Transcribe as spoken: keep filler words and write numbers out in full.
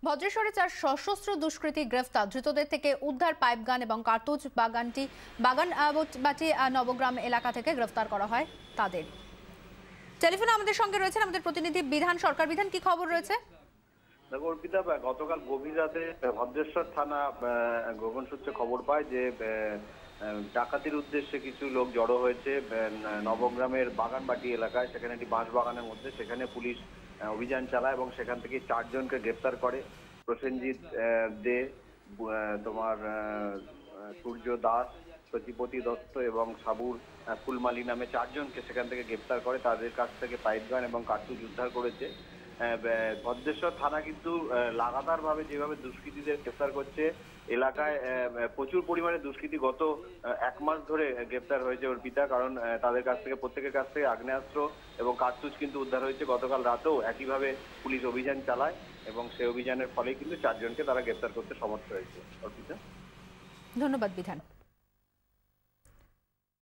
ভদ্রেশ্বরে চার সশস্ত্র দুষ্কৃতী গ্রেফতার, ধৃতদের থেকে উদ্ধার পাইপগান এবং কার্তুজ। বাগানটি বাগানবাটি নবগ্রাম এলাকা থেকে গ্রেফতার করা হয় তাদের। টেলিফোনে আমাদের সঙ্গে রয়েছেন আমাদের প্রতিনিধি বিধান সরকার। বিধান, কি খবর রয়েছে? দেখো অর্পিতা, গতকাল গভীর রাতে ভদ্রেশ্বর থানা গোপন সূত্রে খবর পায় যে ডাকাতির উদ্দেশ্যে কিছু লোক জড়ো হয়েছে নবগ্রামের বাগানবাটি এলাকায়। সেখানে একটি বাঁশ বাগানের মধ্যে সেখানে পুলিশ অভিযান চালায় এবং সেখান থেকে চারজনকে গ্রেফতার করে। প্রসেনজিৎ দে, তোমার সূর্য দাস, সচিপতি দত্ত এবং সাবুর ফুলমালি নামে চারজনকে সেখান থেকে গ্রেফতার করে। তাদের কাছ থেকে পাইপগান এবং কার্তুজ উদ্ধার করেছে। ভদ্রেশ্বর থানা কিন্তু লাগাতার ভাবে যেভাবে দুষ্কৃতীদের গ্রেফতার করছে, এলাকায় প্রচুর পরিমাণে দুষ্কৃতী গত এক মাস ধরে গ্রেফতার হয়েছে অর্পিতা। কারণ তাদের কাছ থেকে প্রত্যেকের কাছ থেকে আগ্নেয়াস্ত্র এবং কার্তুজ কিন্তু উদ্ধার হয়েছে। গতকাল রাতেও একইভাবে পুলিশ অভিযান চালায় এবং সেই অভিযানের ফলে কিন্তু চারজনকে তারা গ্রেফতার করতে সমর্থ হয়েছে অর্পিতা। ধন্যবাদ বিধান।